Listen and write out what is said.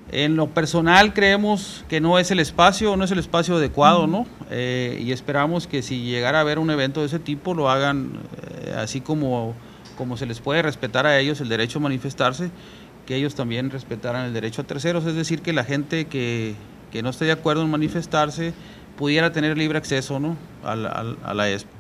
En lo personal creemos que no es el espacio adecuado, ¿no? Y esperamos que si llegara a haber un evento de ese tipo lo hagan así como se les puede respetar a ellos el derecho a manifestarse, que ellos también respetaran el derecho a terceros, es decir, que la gente que no esté de acuerdo en manifestarse pudiera tener libre acceso, ¿no?, a la expo.